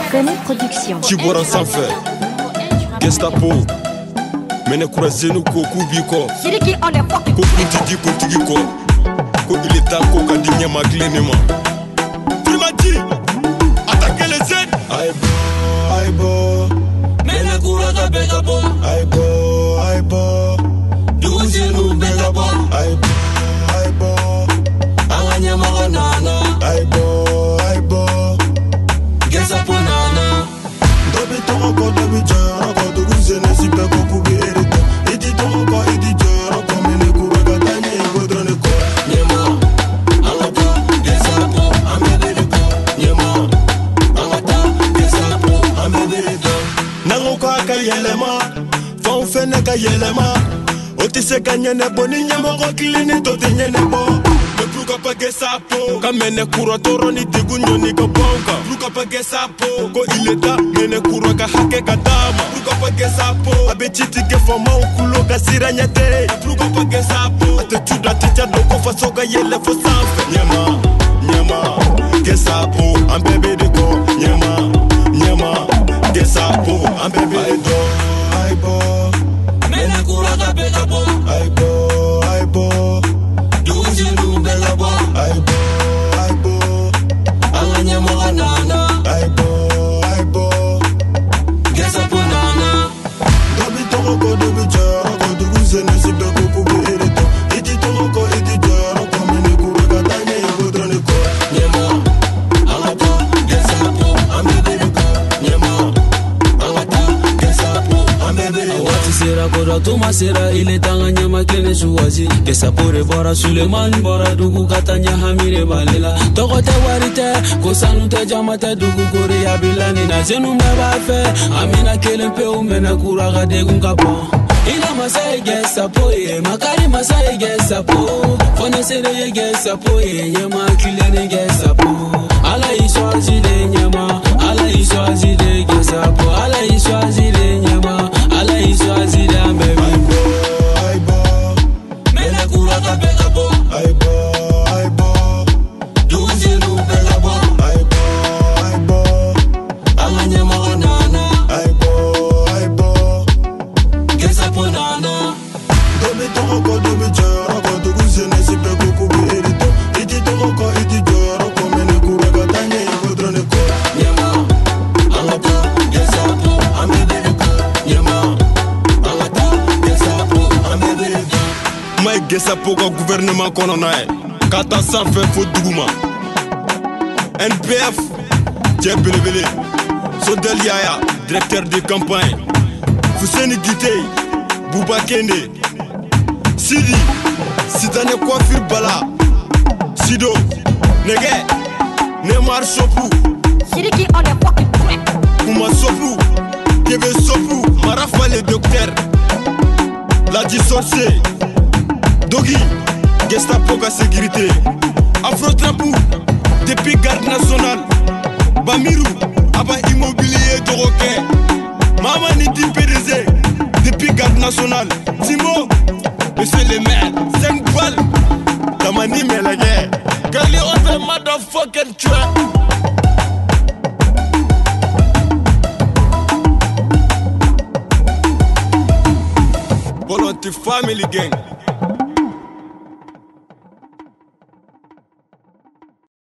René Production. Chibora sans faire. Gestapo. Mene kurazenu ko kubiko. Siriki on est fucking. Ko kuntigi kuntigi ko. Ko il est temps ko kandinya maglenema. Primati. Attaquez les aides. Aibo. Mene kuraga begabo. Aibo. Duzenu begabo. Aibo. Awanya magonana. Aibo. Gestapo nana. Dobi toko dobi jara ko dobi zene si pe ko kubi erito. Iti toko iti jara ko mene kuraga tani godrone ko. Nyema. Angata Gestapo amebeleko. Nyema. Angata Gestapo amebeleko. Nango ka yelema. Fon fene ka yelema. Oti se kanyene boni nyemo ko klini to tenyene bo. Pourquoi pas Gestapo? Kamene kura toro ni digunyo ni ka bonka. Pourquoi pas Gestapo? Ko ileta mene kura ka hake ka dama. Pourquoi pas Gestapo? Abe chiti ke fama ukulo ka siranyate. Pourquoi pas Gestapo? Ate chuda ticha doko faso ka yele fo sanfe. Nyema, Gestapo, un bébé de go. Nyema, Gestapo, un bébé de go. Aibo, Mene kuraga begabo. aibo. Duzenu begabo. Aibo. Awanya magonana. Aibo. Gestapo nana. Dobi toko dobi jara ko dobi zene si be ko kubi erito. Iti toko iti jara ko mene kuraga tani godrone ko. Nyema. Angata Gestapo amebeleko. Nyema. Angata Gestapo amebeleko. Wati sera kora tuma sera ile tanga nyama kene shuwazi. Gestapo rebora Suleiman bora dugu katanya hamire balela. Tokote warite kosanute jamate dugu kore ya bilani na zenu mebafe. Amina kele pe umena kuraga degun kapo. Ila masai Gestapo ye makari masai Gestapo. Fone sere ye Gestapo ye nyama kilene Gestapo. Ala iswazi de nyama, ala iswazi de Gestapo, ala iswazi de nyama, ala iswazi de ambebi. Aibo. Mene kuraga begabo. Aibo. Duzenu begabo. Aibo. Awanya magonana. Aibo. Gestapo nana. Dobi toko dobi jara ko dobi zene si pe ko kubi erito. Iti toko iti jara ko mene kuraga tani godrone ko. Nyema. Angata Gestapo amebeleko. Nyema. Angata Gestapo amebeleko. Mai Gestapo ka gouvernement kono na ye. Kata sanfɛ fo duguma. NPF cɛ belebele. Sodel Yaya directeur de campagne. Fuseni Gite Bouba Kende. Sidi Sitane Coiffure Bala. Sido Nege Neymar Sopou. Siriki on est fucking. Kuma Sopou Kebe Sopou Marafa le docteur. Ladi Sorcier Dogi Gestapo ka sécurité. Afro Trapou depuis garde nationale. Bamiru Aba immobilier Doroké. Mama Niti PDG depuis garde nationale. Timo monsieur le maire 5 balles. Tamani Melage Kali autre motherfucker tué. Volonté Family Gang.